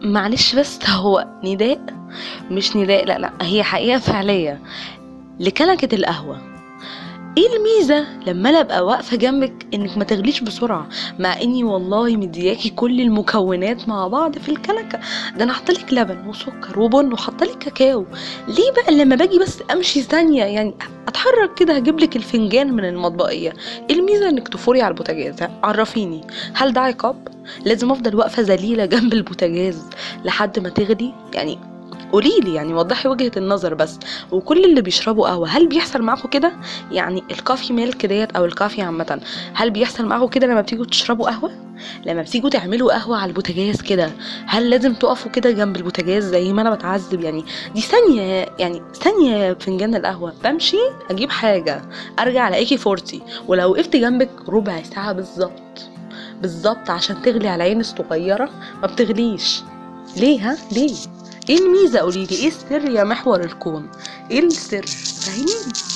معلش بس هو نداء، مش نداء، لا لا، هي حقيقة فعلية لكنكة القهوة. ايه الميزة لما انا ابقى واقفة جنبك انك ما تغليش بسرعة، مع اني والله مدياكي كل المكونات مع بعض في الكنكة؟ ده انا حطلك لبن وسكر وبن وحطلك كاكاو. ليه بقى لما باجي بس امشي ثانية يعني اتحرك كده هجيبلك الفنجان من المطبقية؟ ايه الميزة انك تفوري على البوتاجاز؟ عرفيني، هل ده عقاب؟ لازم افضل واقفة ذليلة جنب البوتاجاز لحد ما تغلي يعني؟ قوليلي يعني، وضحي وجهة النظر بس. وكل اللي بيشربوا قهوة هل بيحصل معاكم كده؟ يعني الكافي ميلك ديت او الكافي عامة، هل بيحصل معاكم كده لما بتيجوا تشربوا قهوة؟ لما بتيجوا تعملوا قهوة على البوتاجاز كده، هل لازم تقفوا كده جنب البوتاجاز زي ما انا بتعذب يعني؟ دي ثانية، يعني ثانية فنجان القهوة بمشي اجيب حاجة ارجع الاقيكي فورتي، ولو وقفت جنبك ربع ساعة بالظبط بالظبط عشان تغلي على عين الصغيرة ما بتغليش. ليه؟ ها ليه؟ ايه الميزة؟ قوليلي ايه السر يا محور الكون؟ ايه السر؟ فاهمين؟